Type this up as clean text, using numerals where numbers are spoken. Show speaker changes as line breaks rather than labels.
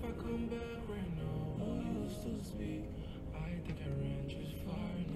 I come back right now, will you still speak? I think I ran just far enough.